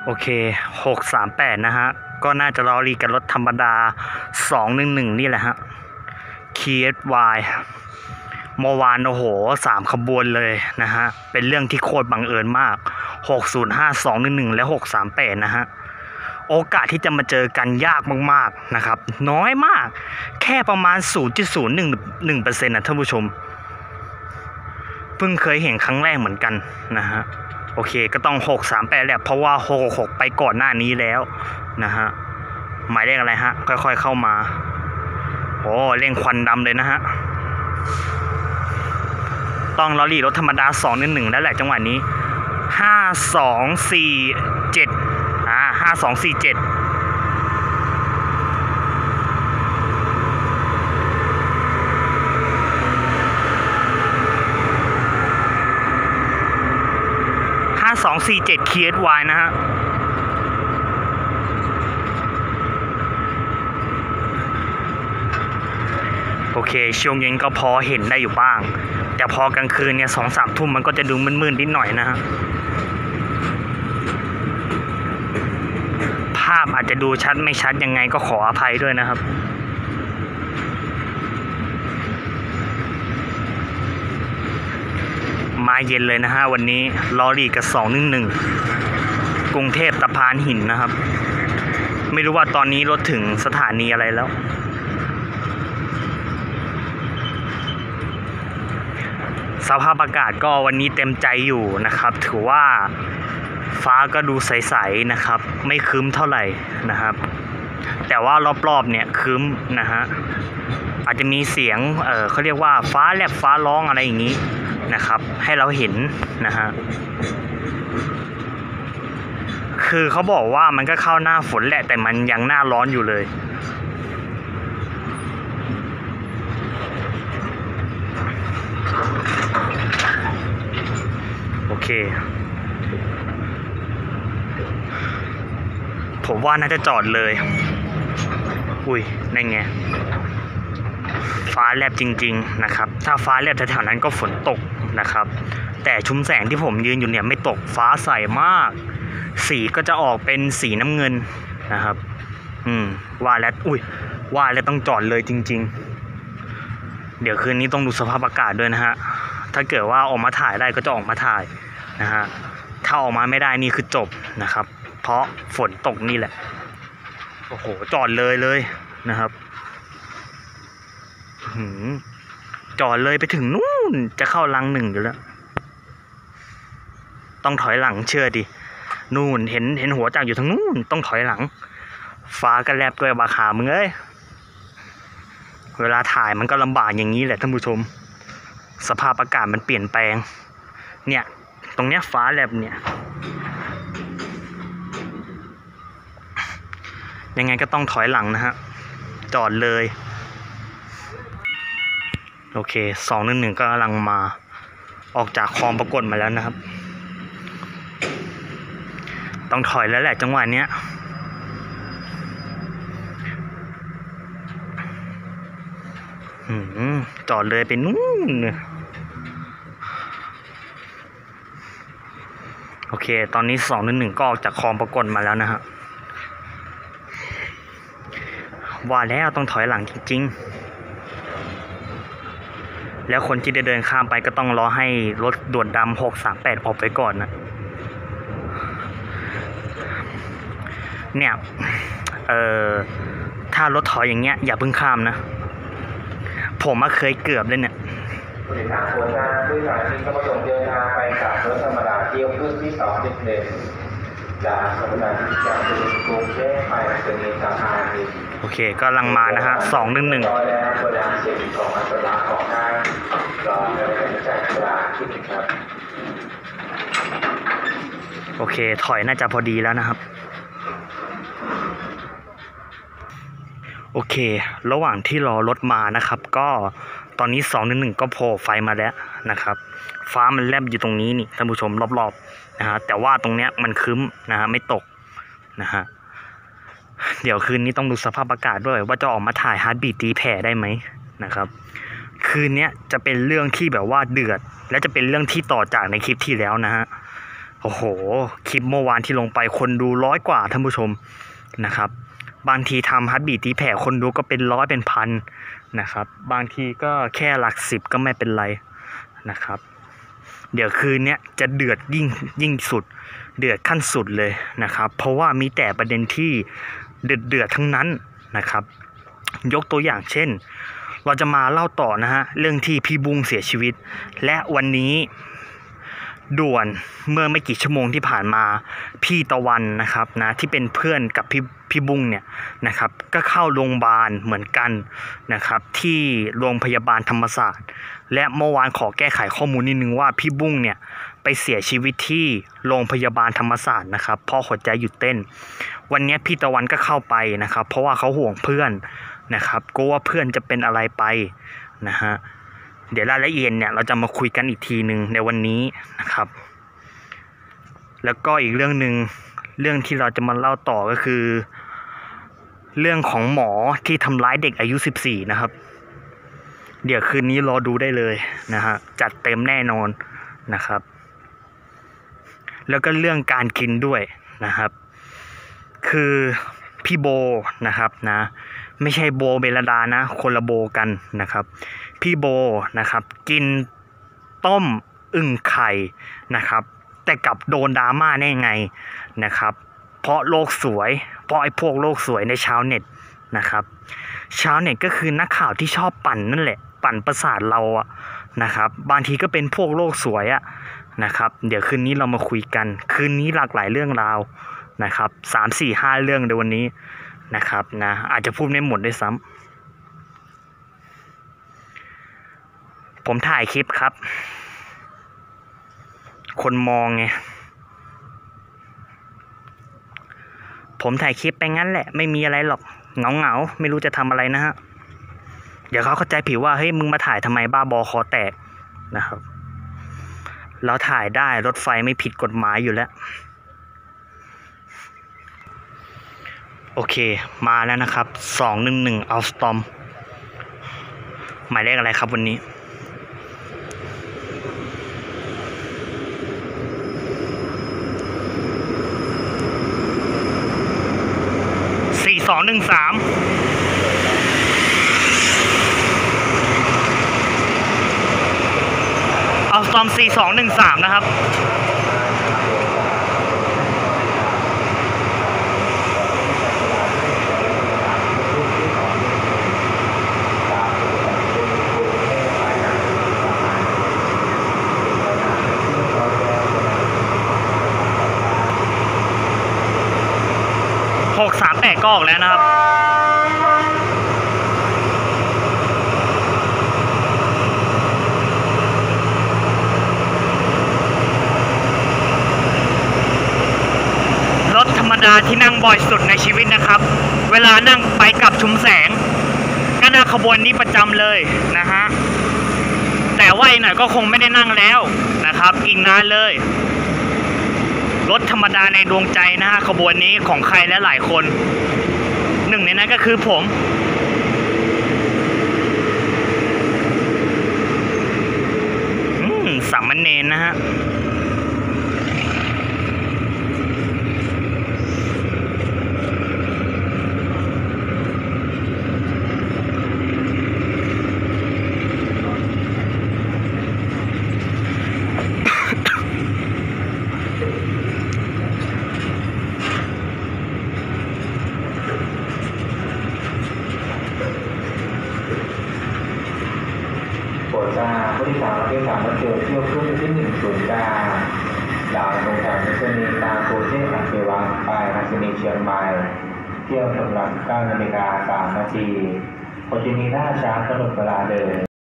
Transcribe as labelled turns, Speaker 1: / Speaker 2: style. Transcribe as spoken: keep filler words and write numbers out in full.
Speaker 1: โอเคหกสามแปดนะฮะก็น่าจะรอรีกับรถธรรมดาสองหนึ่งหนึ่งนี่แหละฮะ เค เอส วาย เมื่อวานโอ้โหสามขบวนเลยนะฮะเป็นเรื่องที่โคตรบังเอิญมากหกศูนย์ห้า สองหนึ่งหนึ่งและหกสามแปดนะฮะโอกาสที่จะมาเจอกันยากมากๆนะครับน้อยมากแค่ประมาณ ศูนย์จุดศูนย์หนึ่งหนึ่งเปอร์เซ็นต์ นะท่านผู้ชมเพิ่งเคยเห็นครั้งแรกเหมือนกันนะฮะโอเคก็ต้องหกสามแปดแหละเพราะว่าหกหกไปก่อนหน้านี้แล้วนะฮะหมายเลขอะไรฮะค่อยๆเข้ามาโอ้เร่งควันดำเลยนะฮะต้องลอรี่รถธรรมดาสองหนึ่งหนึ่งแล้วแหละจังหวะนี้ห้าสองสี่เจ็ดอ่าห้าสองสี่เจ็ดห้าสองสี่เจ็ด เค เอส วาย นะฮะโอเคช่วงเย็นก็พอเห็นได้อยู่บ้างแต่พอกลางคืนเนี่ยสองสามทุ่มมันก็จะดูมึนๆนิดหน่อยนะฮะภาพอาจจะดูชัดไม่ชัดยังไงก็ขออภัยด้วยนะครับมาเย็นเลยนะฮะวันนี้ลอรี่กับสองหนึ่งหนึ่งกรุงเทพตะพานหินนะครับไม่รู้ว่าตอนนี้รถถึงสถานีอะไรแล้วสภาพอากาศก็วันนี้เต็มใจอยู่นะครับถือว่าฟ้าก็ดูใสๆนะครับไม่ครึ้มเท่าไหร่นะครับแต่ว่ารอบๆเนี่ยครึ้มนะฮะอาจจะมีเสียงเออเขาเรียกว่าฟ้าแลบฟ้าร้องอะไรอย่างนี้นะครับให้เราเห็นนะฮะคือเขาบอกว่ามันก็เข้าหน้าฝนแหละแต่มันยังหน้าร้อนอยู่เลยโอเคผมว่าน่าจะจอดเลยอุ้ยนั่นไงฟ้าแลบจริงๆนะครับถ้าฟ้าแลบแถวๆนั้นก็ฝนตกนะครับแต่ชุมแสงที่ผมยืนอยู่เนี่ยไม่ตกฟ้าใสมากสีก็จะออกเป็นสีน้ำเงินนะครับอืมว่าแล้วอุ้ยว่าแล้วต้องจอดเลยจริงๆเดี๋ยวคืนนี้ต้องดูสภาพอากาศด้วยนะฮะถ้าเกิดว่าออกมาถ่ายได้ก็จะออกมาถ่ายนะฮะถ้าออกมาไม่ได้นี่คือจบนะครับเพราะฝนตกนี่แหละโอ้โหจอดเลยเลยนะครับจอดเลยไปถึงนู่นจะเข้ารังหนึ่งอยู่แล้วต้องถอยหลังเชื่อดินู่นเห็นเห็นหัวจักรอยู่ทางนู่นต้องถอยหลังฟ้าก็แลบด้วยบาขามึงเอ้ยเวลาถ่ายมันก็ลำบากอย่างนี้แหละท่านผู้ชมสภาพอากาศมันเปลี่ยนแปลงเนี่ยตรงเนี้ยฟ้าแลบเนี่ยยังไงก็ต้องถอยหลังนะฮะจอดเลยโอเคสองหนึ่งหนึ่งก็กำลังมาออกจากคลองปรากฏมาแล้วนะครับต้องถอยแล้วแหละจังหวะเนี้ยจอดเลยไปนู่นโอเคตอนนี้สองหนึ่งหนึ่งก็ออกจากคลองปรากฏมาแล้วนะฮะว่าแล้วต้องถอยหลังจริงๆแล้วคนที่จะเดินข้ามไปก็ต้องรอให้รถด่วนดำหกสามแปดออกไปก่อนนะเนี่ยเอ่อถ้ารถถอยอย่างเงี้ยอย่าเพิ่งข้ามนะผมมาเคยเกือบเลยเนี่ย
Speaker 2: ผู้โดยสารควรทราบผู้โดยสารที่กำลังเดินทางไปกับรถธรรมดาเที่ยวขึ้นที่สองสิบเอ็ดจากสถานีจากกรุงเทพไปสถานีสะพานหิน
Speaker 1: โอเคก็กำลังมานะฮะสองหนึ่งหนึ่ง
Speaker 2: รอแล้วบริการเสียงของอัตราของทางรอแล้วจากตลาดขึ้นครับ
Speaker 1: โอเคถอยน่าจะพอดีแล้วนะครับโอเคระหว่างที่รอรถมานะครับก็ตอนนี้สองหนึ่งหนึ่งก็โผล่ไฟมาแล้วนะครับฟ้ามันแลบอยู่ตรงนี้นี่ท่านผู้ชมรอบๆนะฮะแต่ว่าตรงเนี้ยมันครึ้มนะฮะไม่ตกนะฮะเดี๋ยวคืนนี้ต้องดูสภาพอากาศด้วยว่าจะออกมาถ่ายฮาร์ดบีทตีแผ่ได้ไหมนะครับคืนนี้จะเป็นเรื่องที่แบบว่าเดือดและจะเป็นเรื่องที่ต่อจากในคลิปที่แล้วนะฮะเพโอ้โหคลิปเมื่อวานที่ลงไปคนดูร้อยกว่าท่านผู้ชมนะครับบางทีทำฮัตบีตีแผ่คนดูก็เป็นร้อยเป็นพันนะครับบางทีก็แค่หลักสิบก็ไม่เป็นไรนะครับเดี๋ยวคืนนี้จะเดือดยิ่งยิ่งสุดเดือดขั้นสุดเลยนะครับเพราะว่ามีแต่ประเด็นที่เดือดเดือดทั้งนั้นนะครับยกตัวอย่างเช่นเราจะมาเล่าต่อนะฮะเรื่องที่พี่บุ้งเสียชีวิตและวันนี้ด่วนเมื่อไม่กี่ชั่วโมงที่ผ่านมาพี่ตะวันนะครับนะที่เป็นเพื่อนกับพี่พี่บุ้งเนี่ยนะครับก็เข้าโรงพยาบาลเหมือนกันนะครับที่โรงพยาบาลธรรมศาสตร์และเมื่อวานขอแก้ไขข้อมูลนิดนึงว่าพี่บุ้งเนี่ยไปเสียชีวิตที่โรงพยาบาลธรรมศาสตร์นะครับเพราะหัวใจหยุดเต้นวันนี้พี่ตะวันก็เข้าไปนะครับเพราะว่าเขาห่วงเพื่อนนะครับกลัวว่าเพื่อนจะเป็นอะไรไปนะฮะเดี๋ยวรายละเอียดเนี่ยเราจะมาคุยกันอีกทีหนึ่งในวันนี้นะครับแล้วก็อีกเรื่องหนึ่งเรื่องที่เราจะมาเล่าต่อก็คือเรื่องของหมอที่ทำร้ายเด็กอายุสิบสี่นะครับเดี๋ยวคืนนี้รอดูได้เลยนะฮะจัดเต็มแน่นอนนะครับแล้วก็เรื่องการกินด้วยนะครับคือพี่โบนะครับนะไม่ใช่โบเบลดานะคนละโบกันนะครับพี่โบนะครับกินต้มอึ่งไข่นะครับแต่กลับโดนดราม่าได้ไงนะครับเพราะโลกสวยเพราะไอ้พวกโลกสวยในชาวเน็ตนะครับชาวเน็ตก็คือนักข่าวที่ชอบปั่นนั่นแหละปั่นประสาทเราอะนะครับบางทีก็เป็นพวกโลกสวยอะนะครับเดี๋ยวคืนนี้เรามาคุยกันคืนนี้หลากหลายเรื่องราวนะครับสามสี่ห้าเรื่องในวันนี้นะครับนะอาจจะพูดไม่หมดด้วยซ้ำผมถ่ายคลิปครับคนมองไงผมถ่ายคลิปไปงั้นแหละไม่มีอะไรหรอกเงาเงาไม่รู้จะทำอะไรนะฮะเดี๋ยวเขาเข้าใจผิดว่าเฮ้ยมึงมาถ่ายทำไมบ้าบอคอแตกนะครับเราถ่ายได้รถไฟไม่ผิดกฎหมายอยู่แล้วโอเคมาแล้วนะครับสองหนึ่งหนึ่งอัลสตอมหมายเลขอะไรครับวันนี้สี่สองหนึ่งสามอัลสตอมสี่สองหนึ่งสามนะครับหกสามแปดก็ออกแล้วนะครับรถธรรมดาที่นั่งบ่อยสุดในชีวิตนะครับเวลานั่งไปกับชุมแสงก็นั่งขบวนนี้ประจำเลยนะฮะแต่ว่าอีกหน่อยก็คงไม่ได้นั่งแล้วนะครับอีกนานเลยรถธรรมดาในดวงใจนะฮะขบวนนี้ของใครและหลายคนหนึ่งในนั้นก็คือผมอืมสามเณรนะฮะ
Speaker 2: โปรดทราบผู้โดยสารประเภทสามรถเที่ยวเที่ยวเครื่องที่หนึ่งศูนย์เก้าดาวลงจากนัชนีตาโกเทพอัศวะไปนัชนีเชียงใหม่เที่ยวสำหรับเก้านาฬิกาสามนาทีปัจจุบันท่าช้างกำหนดเวลาเดิน